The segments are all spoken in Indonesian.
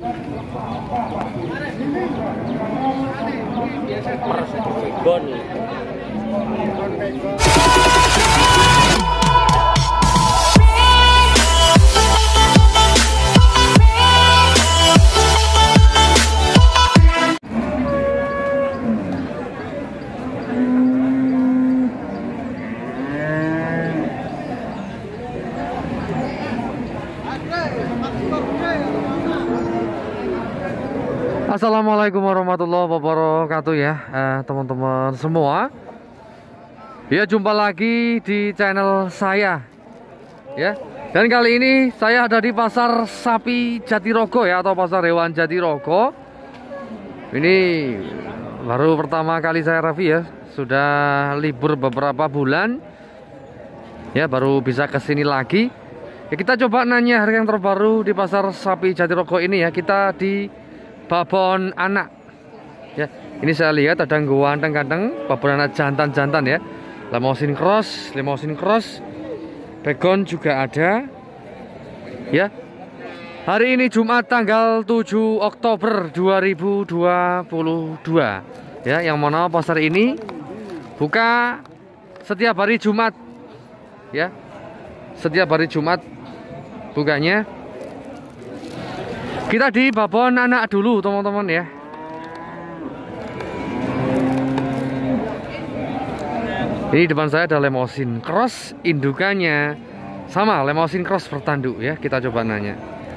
Assalamualaikum warahmatullahi wabarakatuh ya teman-teman semua. Ya, jumpa lagi di channel saya ya. Dan kali ini saya ada di Pasar Sapi Jatirogo ya, atau Pasar Hewan Jatirogo. Ini baru pertama kali saya review ya. Sudah libur beberapa bulan ya, baru bisa kesini lagi ya. Kita coba nanya harga yang terbaru di Pasar Sapi Jatirogo ini ya. Kita di babon anak ya. Ini saya lihat ada ganteng-ganteng babon anak jantan-jantan ya. Limousin cross, Begon juga ada ya. Hari ini Jumat tanggal 7 Oktober 2022 ya. Yang mana pasar ini buka setiap hari Jumat ya. Setiap hari Jumat bukanya. Kita di babon anak dulu teman-teman ya. Ini depan saya ada Limousin cross, indukannya sama Limousin cross bertanduk ya. Kita coba nanya.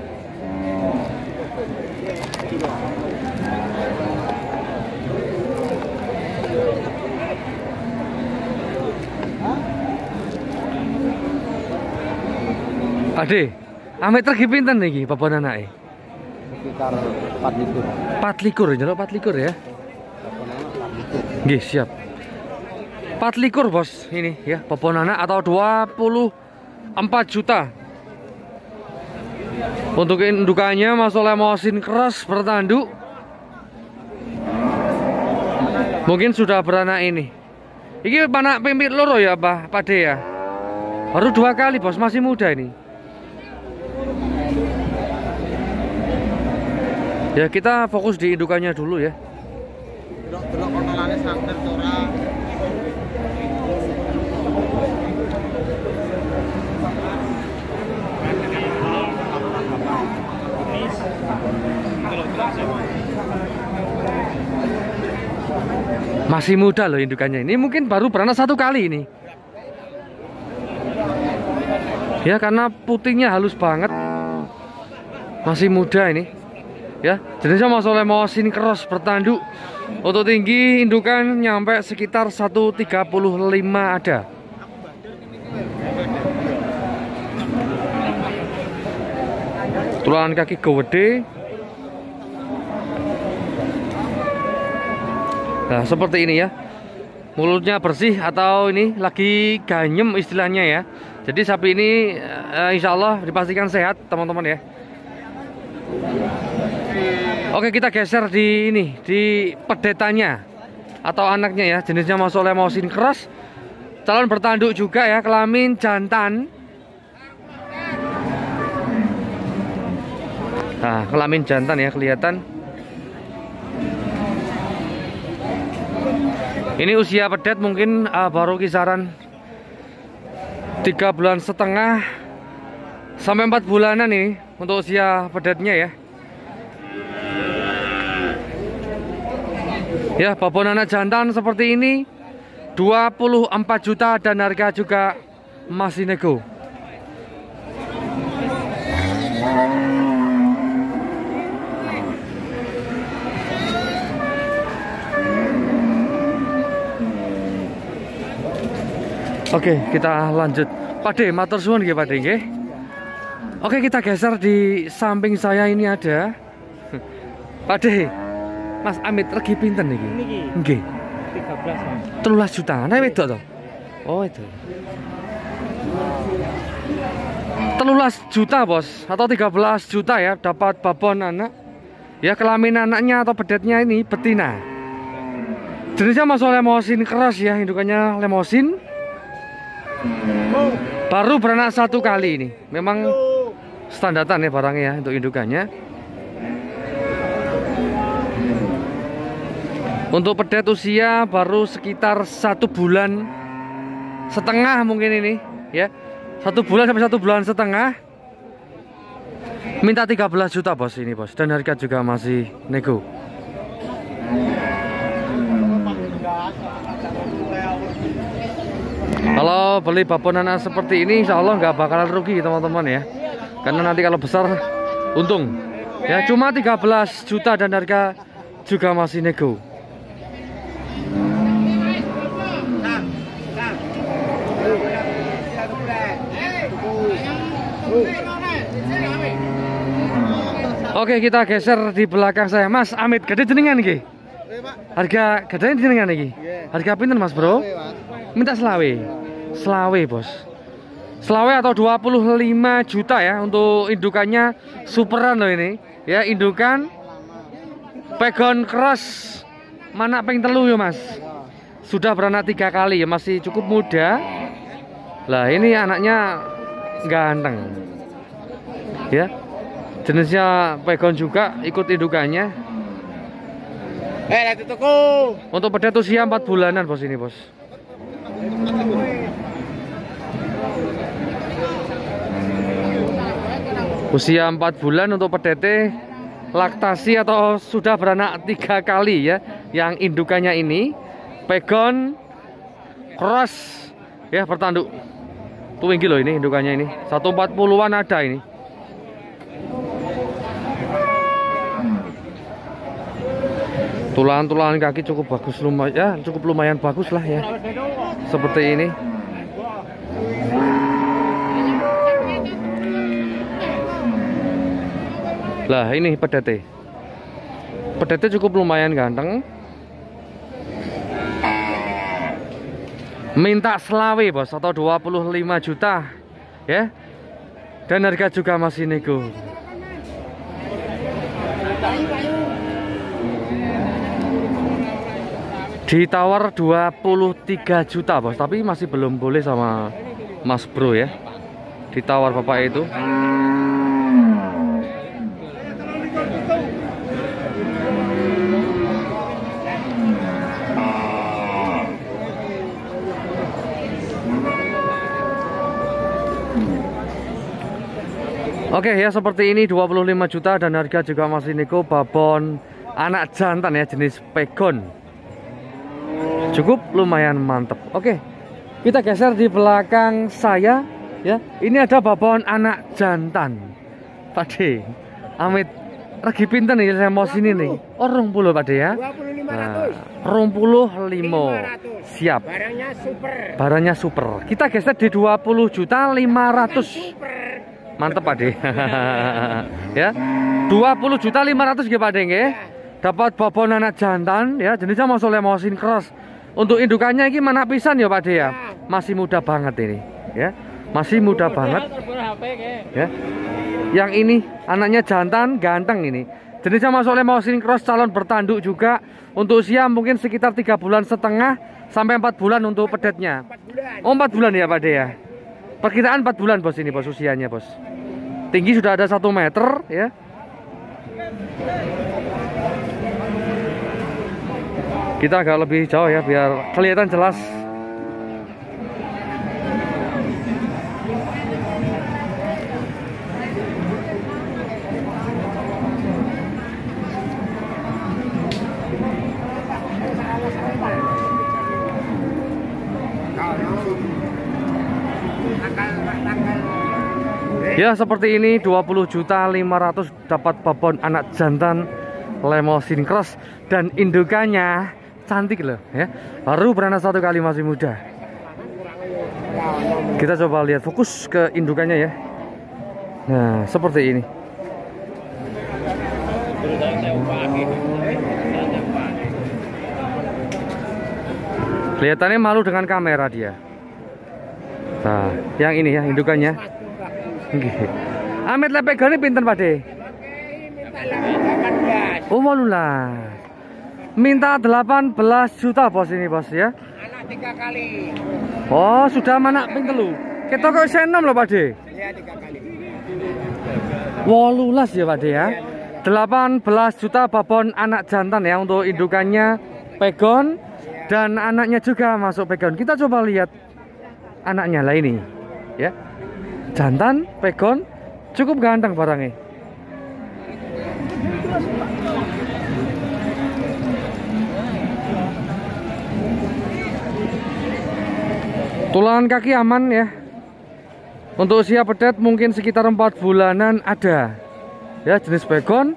Ade, ame tergi pinten iki babon anake? Sekitar 4 likur. 4 likur, njaluk 4 likur ya. Nggih, siap. 4 likur bos ini ya, babon anak atau 24 juta. Untuk indukannya masuk Limousin cross bertanduk. Mungkin sudah beranak ini. Ini anak pimpin loro ya Pak De ya. Baru 2 kali bos, masih muda ini. Ya, kita fokus di indukannya dulu ya. Masih muda loh indukannya. Ini mungkin baru beranak 1 kali ini. Ya, karena putingnya halus banget. Masih muda ini. Ya, jenisnya masuk Limousin cross bertanduk. Untuk tinggi indukan nyampe sekitar 135 ada. Tulangan kaki gede. Nah, seperti ini ya. Mulutnya bersih atau ini lagi ganyem istilahnya ya. Jadi sapi ini insya Allah dipastikan sehat teman-teman ya. Oke, kita geser di ini, di pedetannya atau anaknya ya. Jenisnya masuk Limousin cross, calon bertanduk juga ya, kelamin jantan. Nah, kelamin jantan ya, kelihatan. Ini usia pedet mungkin baru kisaran 3,5 bulan sampai 4 bulanan ini untuk usia pedetnya ya. Ya, babon anak jantan seperti ini 24 juta dan harga juga masih nego. Oke, kita lanjut. Pak De, matur suwun nggih Pak De nggih. Oke, kita geser di samping saya ini ada Pak De. Mas Amit regi pinten niki? Niki. Nggih. 13 juta. Nek wedok to? Oh, itu. 13 juta, Bos. Atau 13 juta ya dapat babon anak. Ya, kelamin anaknya atau bedetnya ini betina. Jenisnya masuk Limousin cross ya, indukannya Limousin. Baru beranak 1 kali ini. Memang standaran ya barangnya ya untuk indukannya. Untuk pedet usia baru sekitar 1 bulan setengah mungkin ini ya. 1 bulan sampai 1 bulan setengah. Minta 13 juta bos ini bos. Dan harga juga masih nego. Kalau beli babon anak seperti ini insya Allah nggak bakalan rugi teman-teman ya. Karena nanti kalau besar untung. Ya cuma 13 juta dan harga juga masih nego. Oke, kita geser di belakang saya. Mas Amit, gede jenengan iki? Harga gede jenengan iki? Harga pinten Mas Bro? Minta selawe. Selawe, Bos. Selawe atau 25 juta ya untuk indukannya superan loh ini. Ya, indukan pegon cross. Mana peng telu ya, Mas? Sudah beranak 3 kali ya, masih cukup muda. Lah, ini anaknya ganteng. Ya. Jenisnya pegon juga, ikut indukannya. Untuk pedet usia 4 bulanan bos ini bos. Usia 4 bulan untuk pedete, laktasi atau sudah beranak 3 kali ya. Yang indukannya ini pegon cross ya, bertanduk. Tinggi loh ini indukannya ini. 140-an ada ini. Tulang-tulangan kaki cukup bagus, lumayan, cukup lumayan bagus lah ya. Seperti ini. Lah ini pedete. Pedete cukup lumayan ganteng. Minta selawe bos atau 25 juta ya. Dan harga juga masih nego. Ditawar 23 juta bos, tapi masih belum boleh sama Mas Bro ya. Ditawar bapak itu. Oke ya, seperti ini 25 juta dan harga juga masih nego. Babon anak jantan ya, jenis pegon. Cukup lumayan mantep. Oke, kita geser di belakang saya ya. Ini ada babon anak jantan. Pakde, Amit, lagi pinten nih saya mau sini nih. Oh 20 Pakde ya. 25. Siap. Barangnya super. Barangnya super. Kita geser di 20.500.000. Mantep Pakde. Ya. 20.500.000 nggih Pakde nggih. Dapat babon anak jantan ya, jenisnya masuk lemosin cross. Untuk indukannya ini mana pisan ya Pakde ya. Masih muda banget ini ya. Masih muda banget. Ya. Yang ini anaknya jantan ganteng ini. Jenisnya masuk lemosin cross, calon bertanduk juga. Untuk usia mungkin sekitar 3,5 bulan sampai 4 bulan untuk pedetnya. Oh 4 bulan ya Pakde ya. Perkiraan 4 bulan bos ini bos usianya bos. Tinggi sudah ada 1 meter ya. Kita agak lebih jauh ya biar kelihatan jelas. Ya seperti ini 20.500.000 dapat babon anak jantan lemosin cross dan indukannya cantik loh ya. Baru beranak 1 kali, masih muda. Kita coba lihat fokus ke indukannya ya. Nah, seperti ini. Kelihatannya malu dengan kamera dia. Nah, yang ini ya indukannya. Amit lepegane pinten Pakde? Oh, malulah. Minta 18 juta bos ini bos ya. Anak 3 kali. Oh, sudah mana ping telu. Kita kok senom loh Pakde. Iya 3 kali. 18 ya Pakde ya. 18 juta babon anak jantan ya untuk indukannya pegon, dan anaknya juga masuk pegon. Kita coba lihat anaknya lah ini, ya. Jantan, pegon, cukup ganteng barangnya. Tulangan kaki aman ya. Untuk usia pedet mungkin sekitar 4 bulanan ada. Ya, jenis pegon.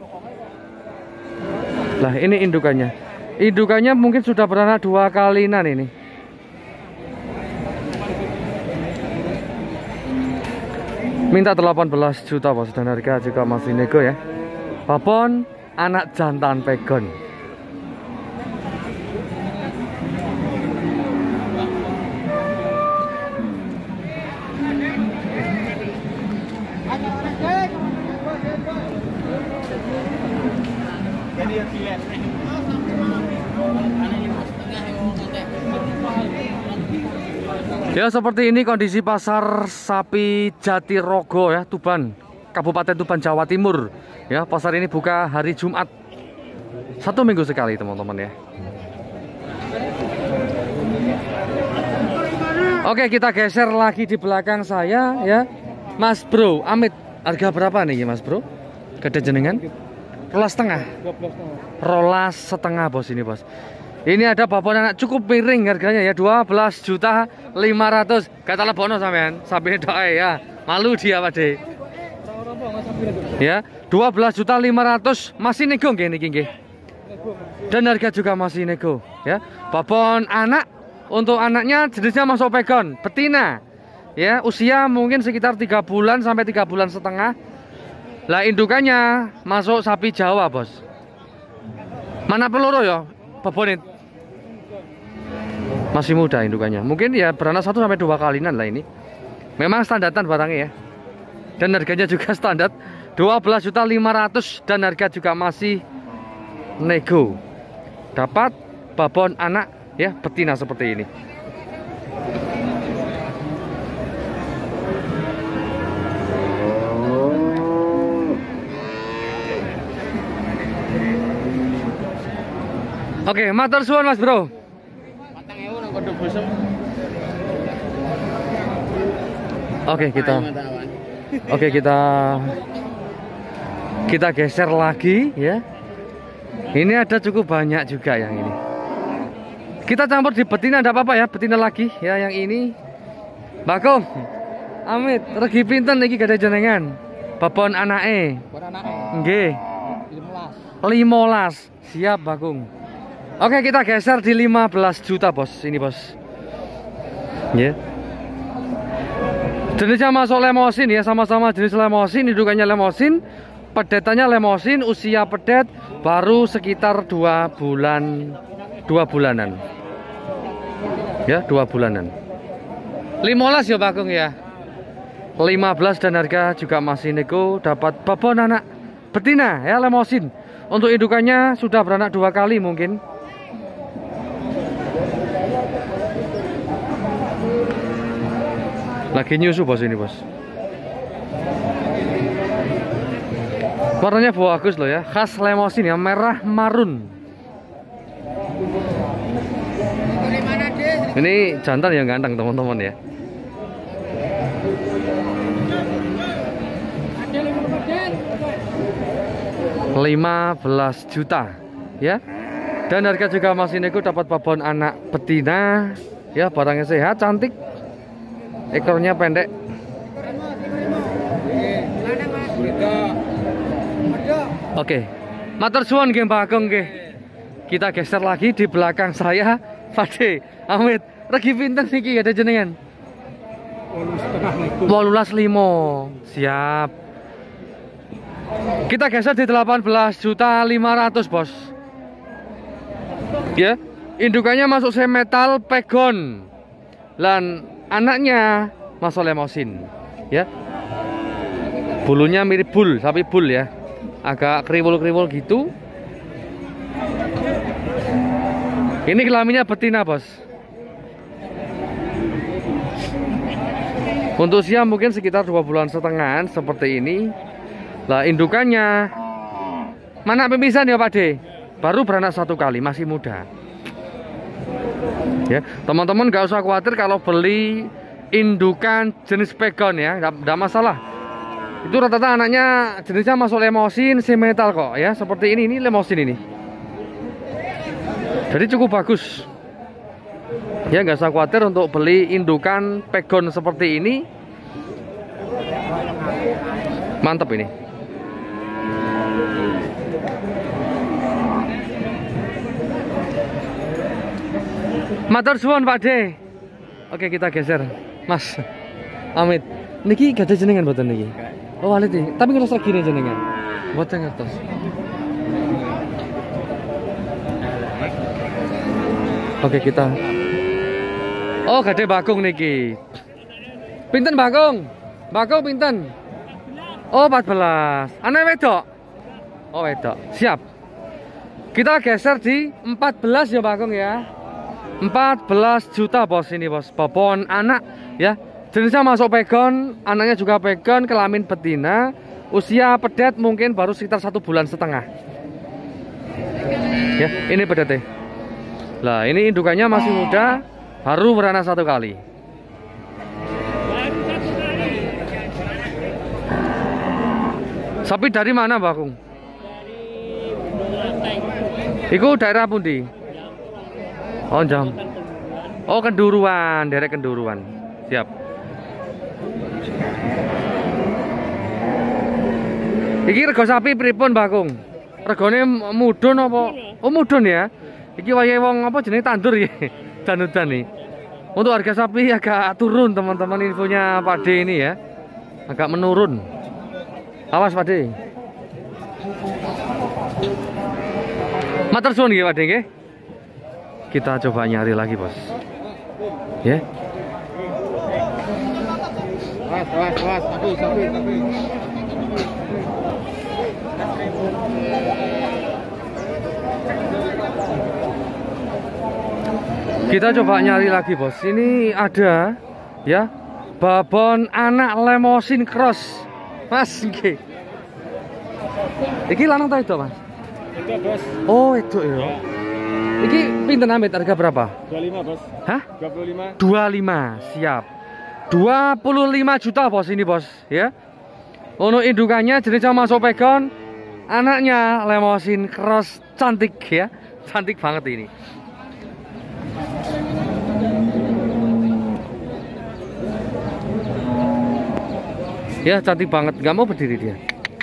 Lah ini indukannya. Indukannya mungkin sudah beranak 2 kalinan ini. Minta 18 juta bos, dan harga juga masih nego ya. Babon anak jantan pegon. Ya, seperti ini kondisi pasar sapi Jatirogo ya, Tuban, Kabupaten Tuban, Jawa Timur. Ya, pasar ini buka hari Jumat, 1 minggu sekali teman-teman ya. Oke, kita geser lagi di belakang saya ya, Mas Bro Amit. Harga berapa nih Mas Bro? Gede jenengan? Rolas setengah. Rolas setengah bos ini bos. Ini ada babon anak cukup miring harganya ya, 12.500.000. Kata lebono sampean, sapi doa ya. Malu dia Pak. Ya, 12.500.000 masih nego nggih niki nggih. Dan harga juga masih nego ya. Babon anak, untuk anaknya jenisnya masuk pegon, betina. Ya, usia mungkin sekitar 3 bulan sampai 3 bulan setengah. Lah indukannya masuk sapi Jawa, Bos. Mana peluru ya? Babon masih muda indukannya. Mungkin ya beranak 1 sampai 2 kalinan lah ini. Memang standaran barangnya ya. Dan harganya juga standar 12.500.000 dan harga juga masih nego. Dapat babon anak ya, betina seperti ini. Oke, matur suwun Mas Bro. Oke, kita geser lagi ya. Ini ada cukup banyak juga yang ini. Kita campur di betina, enggak apa-apa ya, betina lagi ya yang ini. Bakom, Amit, regi pinten iki gede jenengan? Babon anake. Nggih. 15. Siap, Bakung. Oke, kita geser di 15 juta, Bos. Ini, Bos. Ya. Yeah. Jenisnya masuk lemosin ya, sama-sama jenis lemosin, indukannya lemosin, pedetannya lemosin, usia pedet baru sekitar 2 bulanan. Ya, 2 bulanan. 15 ya, Bakung ya. 15 dan harga juga masih nego, dapat babon anak betina ya, lemosin. Untuk indukannya sudah beranak 2 kali mungkin. Lagi nyusu bos ini bos. Warnanya bagus loh ya, khas lemosin ya, merah marun. Ini jantan yang ganteng teman-teman ya. $15 juta ya. Dan harga juga masih nego, dapat babon anak betina ya, barangnya sehat, cantik. Ekornya pendek. Oke, matur suwun nggih Mbak Agung nggih. Kita geser lagi di belakang saya, Fade Amit. Regi pinten niki ada jenengan? 18.500. Siap. Kita geser di 18.500.000 bos. Ya, indukannya masuk semetal pegon. Dan anaknya masuk lemosin ya. Bulunya mirip bul, sapi bul ya. Agak kriwul-kriwul gitu. Ini kelaminnya betina, Bos. Untuk usia mungkin sekitar 2 bulan setengahan seperti ini. Lah indukannya mana pemisahan ya Pak De? Baru beranak 1 kali, masih muda. Ya, teman-teman nggak usah khawatir kalau beli indukan jenis pegon ya, nggak masalah. Itu rata-rata anaknya jenisnya masuk lemosin, semetal kok ya, seperti ini lemosin ini. Jadi cukup bagus. Ya nggak usah khawatir untuk beli indukan pegon seperti ini. Mantap ini. Matur suwun Pak D. Oke, kita geser. Mas Amit. Niki gak ada jenengan mboten niki? Oh, walit iki. Tapi ngelos regine jenengan. Mboten ngertos. Oke, kita. Oh, gade bakung niki. Pinten bakung? Bakung pinten? Oh, 14. Anak wedok? Oh, wedok. Siap. Kita geser di 14 ya bakung ya. 14 juta bos ini bos. Babon anak ya. Jenisnya masuk pegon, anaknya juga pegon, kelamin betina. Usia pedet mungkin baru sekitar 1,5 bulan. Ya, ini pedetnya. Lah, ini indukannya masih muda, baru beranak 1 kali. Sapi dari mana, Bakung? Iku daerah pundi? Oh, jam. Oh, Kenduruan, daerah Kenduruan. Siap. Iki rego sapi pripun, Bakung? Regone mudhun apa? Oh, mudhun ya. Iki wayahe wong apa jenenge tandur ya. Dan-dan nih. Untuk harga sapi agak turun, teman-teman, infonya Pak D ini ya. Agak menurun. Awas Pak D. Matur suwun nggih Pak D nggih. Kita coba nyari lagi, Bos. Ya. Was, sapi. Kita coba nyari lagi, Bos. Ini ada ya, babon anak lemosin cross. Mas nggih. Iki lanang ta itu, Mas? Itu bos. Oh, itu ya. Iki pinten Amit, harga berapa? 25 bos. Hah? 25. 25, siap. 25 juta bos ini bos ya. Untuk indukannya jenisnya masuk pegon, anaknya lemosin cross, cantik ya, cantik banget ini. Ya cantik banget, nggak mau berdiri dia.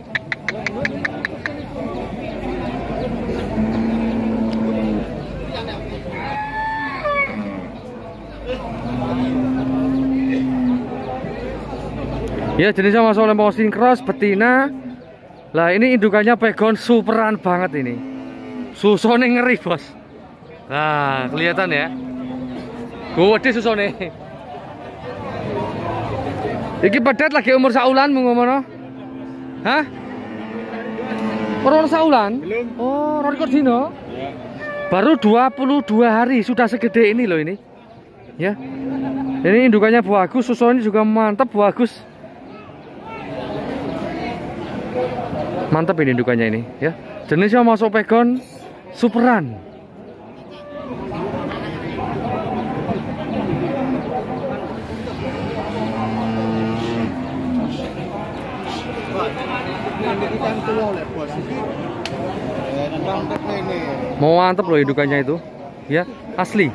Ya jenisnya masuk lemosin cross betina. Lah ini indukannya pegon superan banget ini. Susone ngeri bos. Nah kelihatan ya. Gede susone. Iki pedet lagi umur saulan mengomono. Hah? Umur saulan? Belum. Oh, rekor dino. Ya. Baru 22 hari sudah segede ini loh ini. Ya. Ini indukannya bagus, susone juga mantap, bagus. Mantap ini indukannya ini ya. Jenisnya masuk pegon superan. Mau mantap loh indukannya itu ya, asli.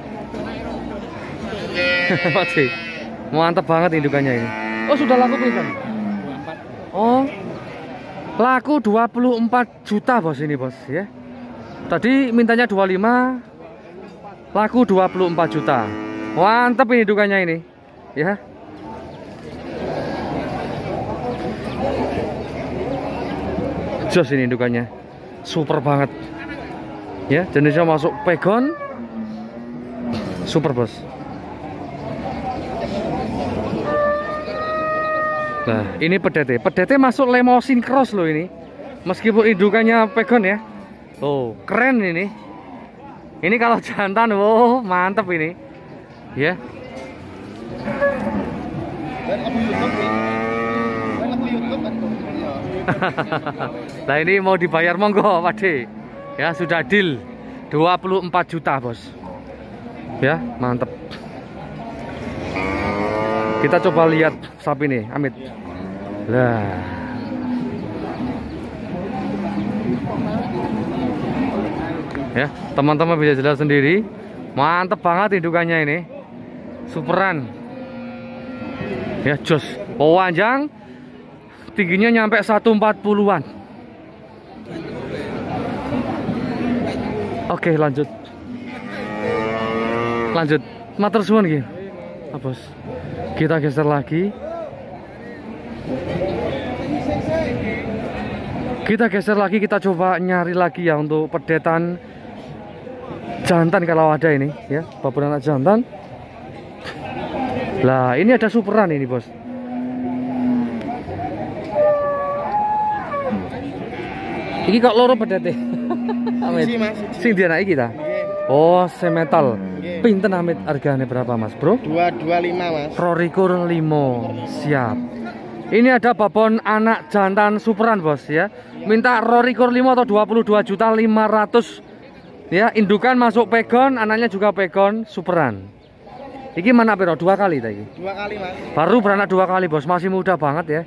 Pasti mantap banget indukannya ini. Oh sudah laku pinten? Oh laku 24 juta bos ini bos ya. Tadi mintanya 25, laku 24 juta. Mantap ini indukannya ini ya. Jos ini indukannya, super banget ya. Jenisnya masuk pegon, super bos. Nah ini pedete masuk lemosin cross loh ini. Meskipun indukannya pegon ya. Oh keren ini. Ini kalau jantan, wow mantap ini ya. Nah ini mau dibayar monggo Pak D. Ya sudah deal 24 juta bos. Ya, mantep. Kita coba lihat sapi nih, Amit. Lah. Ya, teman-teman bisa jelas sendiri. Mantep banget indukannya ini. Superan. Ya, jos. Panjang. Tingginya nyampe 140-an. Oke, lanjut. Lanjut. Matur suwun iki. Bos. Kita geser lagi. Kita coba nyari lagi ya untuk pedetan jantan kalau ada ini ya, babon anak jantan. Lah, ini ada superan ini, Bos. Iki kok loro pedete. Amit. Sing dianak iki ta? Oh, semetal. Pinten Amit harganya berapa, Mas, Bro? 225, Mas. Rorikur 5. Siap. Ini ada babon anak jantan superan, Bos ya. Minta rorikur 5 atau 22.500.000. Ya, indukan masuk pegon, anaknya juga pegon superan. Iki mana piro? 2 kali tadi? 2 kali, Mas. Baru beranak 2 kali, Bos. Masih muda banget ya.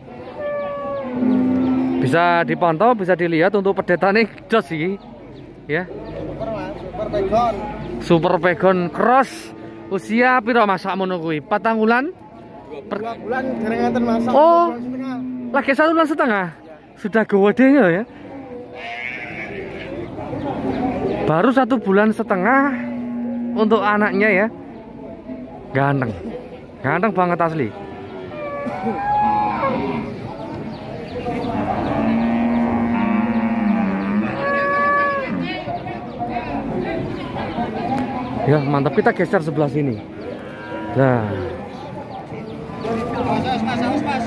Bisa dipantau, bisa dilihat untuk pedetane jos iki. Ya. Super, Mas. Super pegon. Super pegon cross. Usia piro Mas sakmono kuwi? 4 bulan? 2 bulan dereng masak. Oh. Lagi 1 bulan setengah. Sudah gede ya. Baru 1 bulan setengah untuk anaknya ya. Ganteng. Ganteng banget asli. Ya, mantap. Kita geser sebelah sini. Nah. Pas.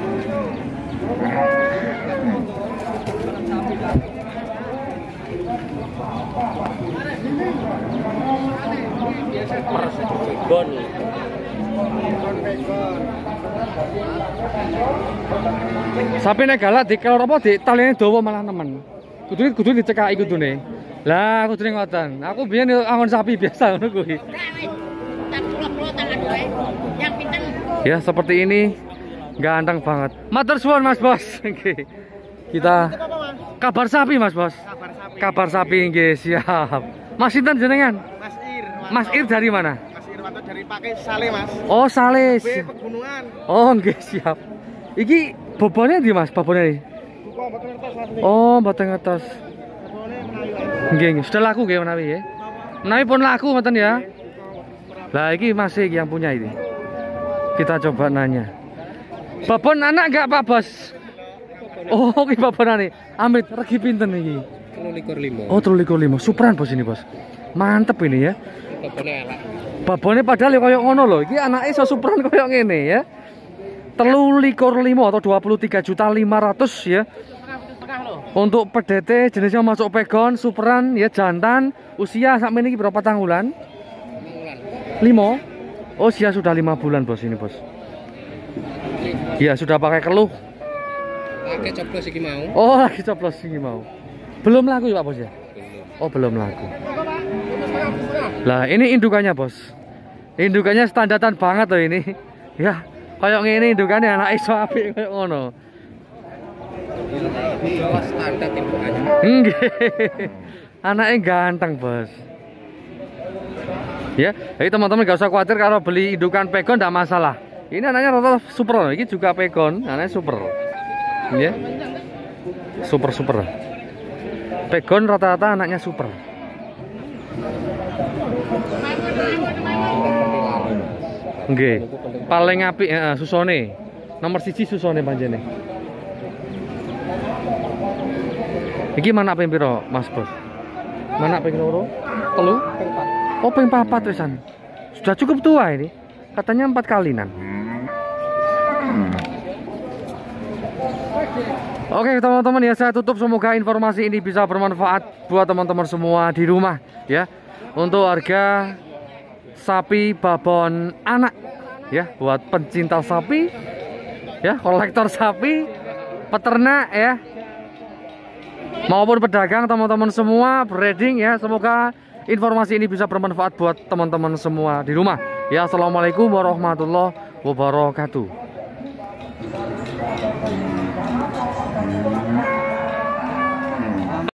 Sapi nek galak dikelor apa di taline dawa malah nemen. Kudu dicekaki kudune. Lah kudune ngoten. Aku biyen angon sapi biasa ngono kuwi. Ya, seperti ini. Ganteng banget. Matur suwun Mas Bos. Nggih. Kita kabar sapi Mas Bos. Kabar sapi nggih, siap. Mas sinten jenengan? Mas Ir. Mas Ir dari mana? Mas Irwanto dari Pake Sale, Mas. Oh, Sale. Pegunungan. Oh, nggih, siap. Iki bobone ndi Mas? Bobone iki. Buka mboten ngertos, Mas. Oh, mboten ngertos. Bobone menawi. Nggih, sudah laku nggih menawi ya. Menawi pun laku ngoten ya. Lah iki masih yang punya ini. Kita coba nanya. Babon anak enggak Pak Bos? Oh, iki babonane. Amit regi pinten iki? 325. Oh, 325. Superan Bos ini, Bos. Mantep ini ya. Babone elek. Babone padahal ya koyo ngono lho. Iki anake iso superan koyo ngene ya. 325 atau 23.500.000 ya. Untuk pedete jenisnya masuk pegon, superan ya, jantan. Usia sampai ini berapa bulan? 5. Oh, usia sudah 5 bulan Bos ini, Bos. Ya, sudah pakai keluh. Lagi coblos iki mau. Oh, lagi coblos iki mau. Belum laku ya Pak Bos ya? Oh, belum laku. Lah, ini indukannya, Bos. Indukannya standaran banget loh ini. Ya, kayak ngene indukannya anak iso apik kayak ngono. Jawa standar indukannya. Nggih. Anaknya ganteng, Bos. Ya, jadi teman-teman gak usah khawatir kalau beli indukan pegon tidak masalah. Ini anaknya rata-rata super, ini juga pegon, anaknya super. Ya. Super. Pegon rata-rata anaknya super. Nggih. Paling apik susone. Nomor 1 susone panjene. Iki mana ping piro, Mas Bos? Mana ping loro? 3? Oh, ping 4 wisan. Sudah cukup tua ini. Katanya 4 kalinan. Oke teman-teman ya, saya tutup. Semoga informasi ini bisa bermanfaat buat teman-teman semua di rumah ya. Untuk harga sapi babon anak ya, buat pencinta sapi ya, kolektor sapi, peternak ya, maupun pedagang teman-teman semua breeding ya. Semoga informasi ini bisa bermanfaat buat teman-teman semua di rumah. Ya, assalamualaikum warahmatullahi wabarakatuh.